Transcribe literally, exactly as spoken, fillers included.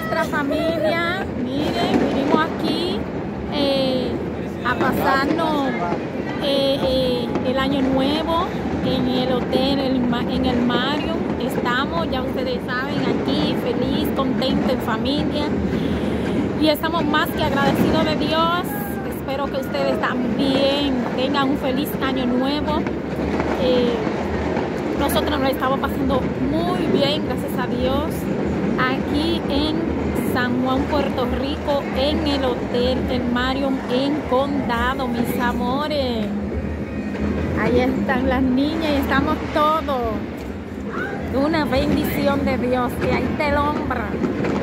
nuestra familia. Miren, vinimos aquí eh, a pasarnos eh, eh, el año nuevo en el hotel, en el Marriott. Estamos, ya ustedes saben, aquí feliz, contento, en familia. Y estamos más que agradecidos de Dios. Espero que ustedes también tengan un feliz año nuevo. Eh, nosotros nos lo estamos pasando muy bien, gracias a Dios, aquí en San Juan, Puerto Rico, en el hotel El Marriott en Condado, mis amores. Ahí están las niñas y estamos todos. Una bendición de Dios, y ahí está el hombre.